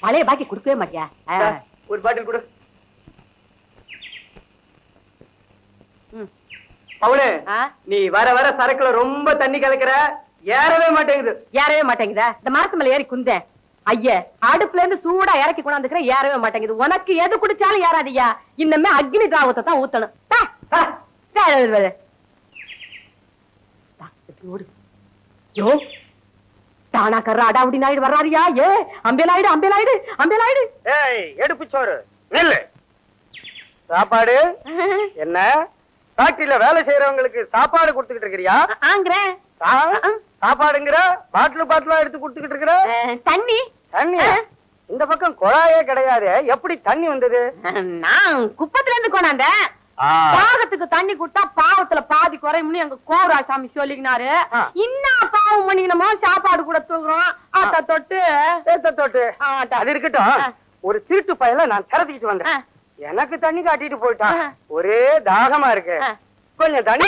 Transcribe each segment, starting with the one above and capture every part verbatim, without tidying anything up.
பழைய பாக்கி கொடுக்கவே மாட்டியா? ஒரு பாட்டில் கொடு. அவனு நீ வர வர சரக்குல ரொம்ப தண்ணி கலக்கிற, ஏறவே மாட்டேங்குது. ஏறவே மாட்டேங்குதா? இந்த மரத்து மேல ஏறி குந்தேன் ஐயா, அடுப்புல இருந்து சூடா இறக்கி கொண்டாந்துக்கிற, ஏறவே மாட்டேங்குது. உனக்கு எது குடிச்சாலும் ஏறாதியா. இன்னமே அக்னி திராவத்தை தான் ஊத்தணும். தானா கர்ற அடாவுடி நாயுடு வர்றாரியா? ஏ அம்பேலாயிடு அம்பேலாயிடு அம்பேலாயிடு. ஏய் எடுப்பு சோறு நெல்லு. சாப்பாடு என்ன? ஃபேக்டரியில வேலை செய்யறவங்களுக்கு சாப்பாடு கொடுத்துக்கிட்டு இருக்கிறியா? ஆங்கறேன். சாப்பாடுங்கிற பாட்டில் பாட்டிலா எடுத்து கொடுத்துக்கிட்டு இருக்கிற. தண்ணி தண்ணி இந்த பக்கம் குழாயே கிடையாது, எப்படி தண்ணி வந்தது? நான் குப்பத்துல இருந்து கொண்டாந்தேன். பாகத்துக்கு தண்ணி கொடுத்தா பாவத்துல பாதி குறையும்னு எங்க கோவராசாமி சொல்லிக்கினாரு. இன்னும் பாவம் பண்ணிக்கணுமோ சாப்பாடு கூட தூக்குறோம். ஆத்த தொட்டு ஏத்த தொட்டு அது இருக்கட்டும். ஒரு திருட்டு பையல நான் திறத்திக்கிட்டு வந்தேன். எனக்கு தண்ணி காட்டிட்டு போயிட்டான். ஒரே தாகமா இருக்கு, கொஞ்சம் தண்ணி.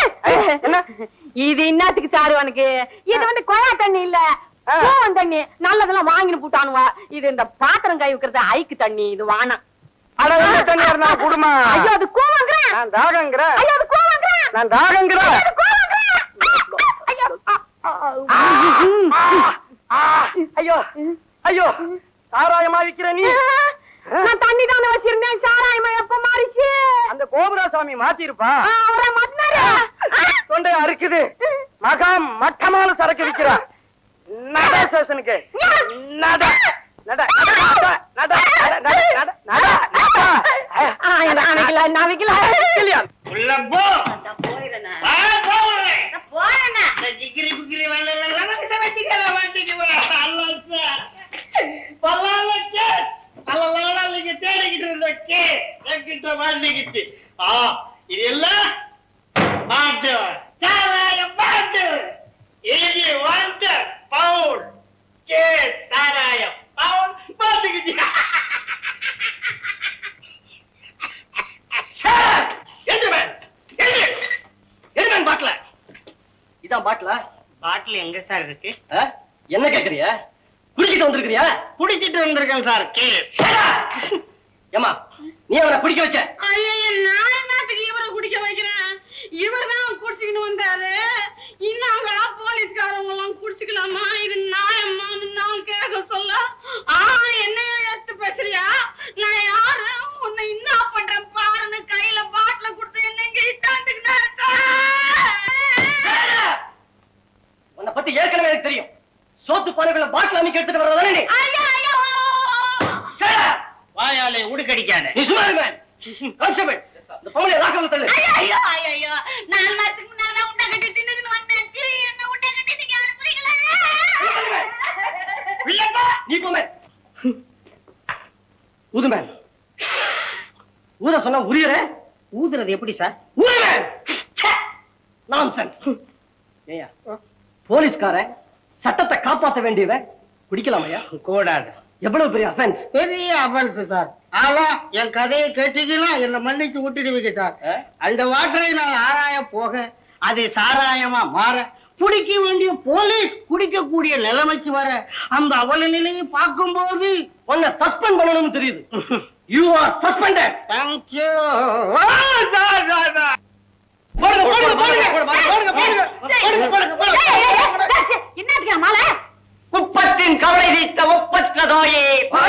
இது என்னத்துக்கு சாரு உனக்கு? இது வந்து குழா தண்ணி இல்ல, கோவம் தண்ணி. நல்லதெல்லாம் வாங்கிட்டு போட்டானுவா. இது இந்த பாத்திரம் கை வைக்கிறது ஐக்கு தண்ணி. இது வானம். தண்ணி குடுமா? ஐயோ அது கோவங்கிறேன். நான் தாகங்கிறேன். ஐயோ அது கோவங்கிறேன். நான் தாகங்கிறேன். ஐயோ ஐயோ சாராயமா விக்கிற நீ? நான் தண்ணி தானே வச்சிருந்தேன். சாராயமா எப்ப மாறிச்சு? அந்த கோபுராசாமி மாத்திருப்பா. அவரை மாத்தினாரு. தொண்டை அறுக்குது. மகா மட்டமான சரக்கு விக்கிறா. நட ஸ்டேஷனுக்கு நட நட நட நட நட நட. உள்ள போ. வா போறேன். போறேன். ஜிகிரி புகிரி வரல நமக்கு தவச்சிக்கல மாட்டிக்குவா. அல்லாஹ். பல்லாலக்கே. பல்லால நீங்க தேடிக்கிட்டு இருந்தக்கே. என்கிட்ட மாட்டிக்கிச்சு. ஆ இது எல்லாம் மாட்டு. சாராய மாட்டு. இது வந்து பவுல். கே சாராய பவுல் மாட்டிக்கிச்சு. பாட்டில இதான் பாட்டில. பாட்டில் எங்க சார் இருக்கு? என்ன கேக்குறிய? குடிச்சிட்டு வந்திருக்கிறியா? குடிச்சிட்டு வந்திருக்கேன் சார். ஏமா நீ அவனை குடிக்க வச்ச? நான் என்னத்துக்கு இவரை குடிக்க வைக்கிறேன்? இவர் தான் குடிச்சுக்கிட்டு வந்தாரு. இன்னும் போலீஸ்காரங்க எல்லாம் குடிச்சுக்கலாமா? இது நியாயமா? நான் கேட்க சொல்ல என்னைய எடுத்து பேசுறியா? நான் யாரு? உன்னை என்ன பண்றேன் பாருன்னு கையில பாட்டில கொடுத்து என்ன இட்டாந்துக்கிட்டாரு. உன்னை பத்தி ஏற்கனவே எனக்கு தெரியும். சோத்து பானைகளை பாட்டில் அமைக்க எடுத்துட்டு வர்றதானே? வாயாலே உடுக்கடிக்காத. நீ சும்மா இருங்க. கான்ஸ்டபிள் இந்த பொம்பளைய லாக்கப்ல தள்ளு. ஐயோ ஐயோ நாலு மாசத்துக்கு முன்னால தான் உண்டை கட்டி தின்னுன்னு வந்தேன். என்ன உண்டை கட்டி நீங்க அனுப்புறீங்களா? இல்லப்பா நீ போமே. ஊதுமே. ஊத சொன்னா உரியற? ஊதுறது எப்படி சார்? ஊதுமே. நான்சென்ஸ். ஏயா போலீஸ்காரன் சட்டத்தை காப்பாற்ற வேண்டியவன் குடிக்கலாமையா? கூடாது. எவ்வளவு பெரிய அஃபென்ஸ்? பெரிய அஃபென்ஸ் சார். ஆனா என் கதையை கேட்டீங்கன்னா என்ன மன்னிச்சு விட்டுடுவீங்க சார். அந்த வாட்டரை நான் ஆராய போக அது சாராயமா மாற குடிக்க வேண்டிய போலீஸ் குடிக்கக்கூடிய நிலைமைக்கு வர அந்த அவல நிலையை பார்க்கும் போது உன்னை சஸ்பெண்ட் பண்ணணும்னு தெரியுது. You are suspended. Thank you. குப்பத்தின் கவலை தீர்த்த ஒப்பற்ற தாயே.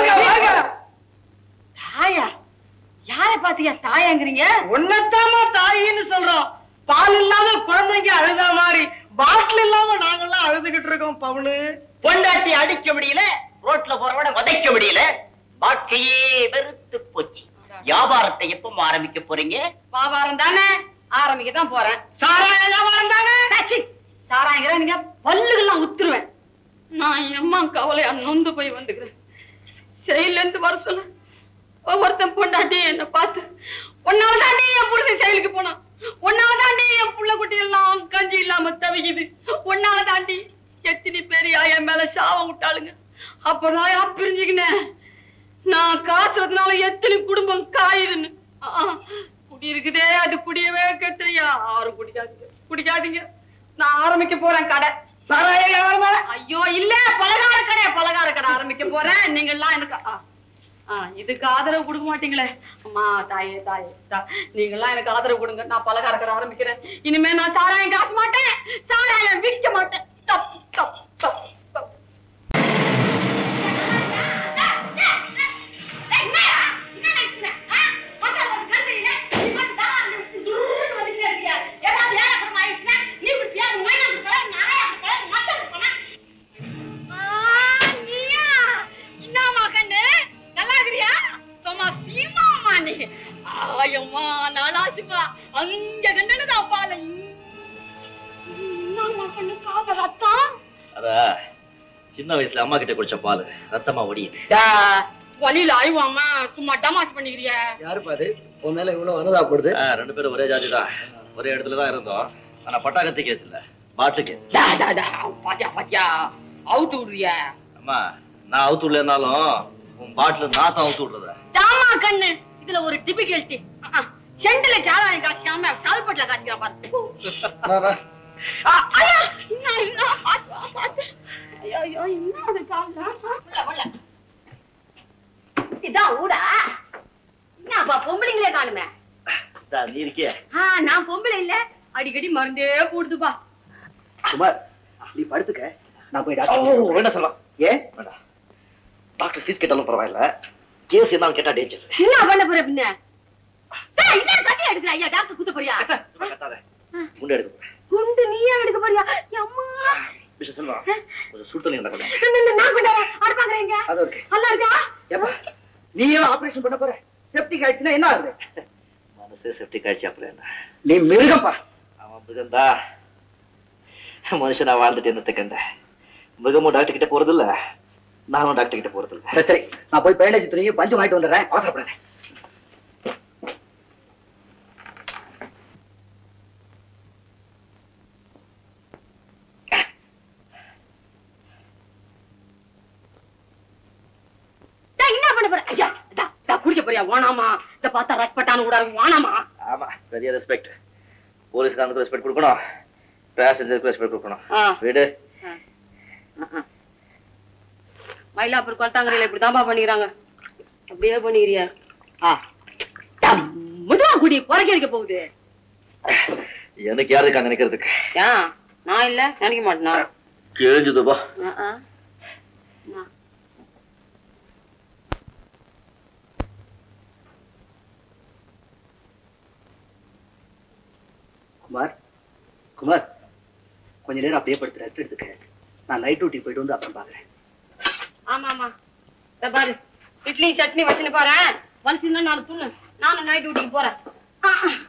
தாயா? யாரை பாத்தியா தாயாங்கிறீங்க? உன்னத்தாமா தாயின்னு சொல்றோம். பால் இல்லாம குழந்தைங்க அழுத மாதிரி பாட்டில் இல்லாம நாங்கெல்லாம் அழுதுகிட்டு இருக்கோம். பவுனு பொண்டாட்டி அடிக்க முடியல, ரோட்ல போறவன உதைக்க முடியல, வாழ்க்கையே வெறுத்து போச்சு. வியாபாரத்தை எப்ப ஆரம்பிக்க போறீங்க? வியாபாரம் தானே ஆரம்பிக்க தான் போறேன். சாராய வியாபாரம் தானே? சாராயங்கிற நீங்க பல்லுகள்லாம் உத்துருவேன். நான் எம்மா கவலையா நொந்து போய் வந்துக்கிறேன். செயல இருந்து வர சொல்ல ஒவ்வொருத்தன் பொண்டாட்டி என்ன பார்த்து ஒன்னால தாண்டி என் புருஷன் செயலுக்கு போனான். ஒன்னால தாண்டி என் புள்ள குட்டி எல்லாம் கஞ்சி இல்லாம தவிக்குது. ஒன்னால தாண்டி எத்தனை பேரையா என் மேல சாபம் விட்டாளுங்க. அப்பதான் யா பிரிஞ்சுக்கினேன். நான் காசுறதுனால எத்தனை குடும்பம் காயுதுன்னு. குடி இருக்குதே அது குடியவே கெட்டையா. யாரும் குடிக்காதீங்க குடிக்காதீங்க. நான் ஆரம்பிக்க போறேன் கடை. சாராய வியாபாரம். ஐயோ இல்ல பலகார கடை. பலகார கடை ஆரம்பிக்க வைக்க போறேன். நீங்க எல்லாம் எனக்கு இதுக்கு ஆதரவு கொடுக்க மாட்டீங்களே. அம்மா தாயே தாயே தா நீங்க எல்லாம் எனக்கு ஆதரவு கொடுங்க. நான் பலகாரக்கடை ஆரம்பிக்கிறேன். இனிமே நான் சாராயம் காச மாட்டேன், சாராயம் விற்க மாட்டேன். தப்பு தப்பு தப்பு தப்பு. ஆயம்மா நாளாச்சுப்பா அங்க கண்டனதா பால ரத்தம். அதா சின்ன வயசுல அம்மா கிட்ட குடிச்ச பால் ரத்தமா ஒடியுது. வழியில ஆய்வாமா சும்மா டமாஸ் பண்ணிக்கிறிய. யாருப்பா அது உன் மேல இவ்வளவு அனுதா போடுது? ரெண்டு பேரும் ஒரே ஜாதி தான், ஒரே இடத்துலதான் இருந்தோம். ஆனா பட்டாக்கத்தி கேஸ் இல்ல, பாட்டு கேஸ். பாத்தியா பாத்தியா அவுத்து விடுறிய. அம்மா நான் அவுத்து விடலனாலும் உன் பாட்டுல நான் தான் அவுத்து விடுறத. தாமா கண்ணு இதுல ஒரு டிபிகல்ட்டி. செண்டல சாராயம் காய்ச்சாம சால்பட்ல காய்ச்சிக்கிறான் பாரு. இதான் ஊடா. என்னப்பா பொம்பளைங்களே காணுமே. நீ இருக்கிய? நான் பொம்பளை இல்ல, அடிக்கடி மருந்தே போடுதுப்பா. குமார் நீ படுத்துக்க, நான் போய் என்ன சொல்லலாம். ஏன் டாக்டர் ஃபீஸ் கேட்டாலும் பரவாயில்ல, கேஸ் என்ன கேட்டா டேஞ்சர். என்ன பண்ண போற பின்ன? கட்டி எடுக்கிற ஐயா டாக்டர் குத்த போறியா? குண்டு எடுக்க போறேன். குண்டு நீயே எடுக்க போறியா? அம்மா மிஸ்டர் செல்வா கொஞ்சம் சுடுதண்ணி நடக்கணும். நான் கொண்டாரேன். அட பாக்குறீங்க அது ஓகே. நல்லா இருக்கா? ஏப்பா நீ ஏன் ஆபரேஷன் பண்ண போற? செப்டிக் ஆயிடுச்சுன்னா என்ன ஆகுது? மனசே செப்டிக் ஆயிடுச்சு. அப்புறம் என்ன? நீ மிருகப்பா. அவன் மிருகந்தா, மனுஷனா வாழ்ந்துட்டு என்னத்தை கண்ட. மிருகமும் டாக்டர் கிட்ட போறது இல்ல, நானும் டாக்டர் கிட்ட போறது இல்ல. சரி சரி நான் போய் பேண்டேஜ் துணியும் பஞ்சு வாங்கிட்டு வந்துடுறேன், அவசரப்படாத. குடிக்க போறியா? வானாமா. இத பார்த்தா ரஷ்பட்டானு கூட வானாமா. ஆமா பெரிய ரெஸ்பெக்ட். போலீஸ்காரனுக்கு ரெஸ்பெக்ட் கொடுக்கணும், பேசஞ்சருக்கு ரெஸ்பெக்ட் கொடுக்கணும். வீடு மயிலாப்பூர் கொல்தாங்கரையில இப்படிதான்பா பண்ணிக்கிறாங்க. அப்படியே பண்ணிக்கிறியா? முதுவா குடி புறக்க இருக்க போகுது. எனக்கு யாரு இருக்காங்க நினைக்கிறதுக்கு? ஏன் நான் இல்ல நினைக்க மாட்டேனா? கிழிஞ்சுதுப்பா. குமார் குமார் கொஞ்ச நேரம் அப்படியே படுத்து ரெஸ்ட் எடுத்துக்க. நான் நைட் டியூட்டி போயிட்டு வந்து அப்புறம் பாக்குறேன். ஆமா ஆமா பாரு இட்லி சட்னி வச்சுன்னு பாரு. வலிச்சுன்னா நாலு துண்ணு. நானும் நைட் டியூட்டிக்கு போறேன்.